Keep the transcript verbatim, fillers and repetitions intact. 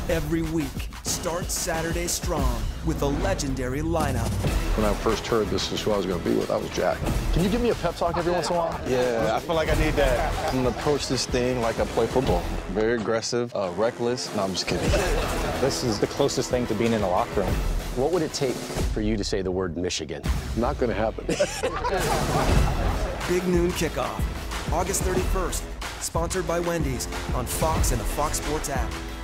every week. Start Saturday strong with a legendary lineup. When I first heard this is who I was going to be with, I was jacked. Can you give me a pep talk every once in a while? Yeah, I feel like I need that. I'm going to approach this thing like I play football. Very aggressive, uh, reckless. No, I'm just kidding. This is the closest thing to being in a locker room. What would it take for you to say the word Michigan? Not going to happen. Big Noon Kickoff, August thirty-first. Sponsored by Wendy's on Fox and the Fox Sports app.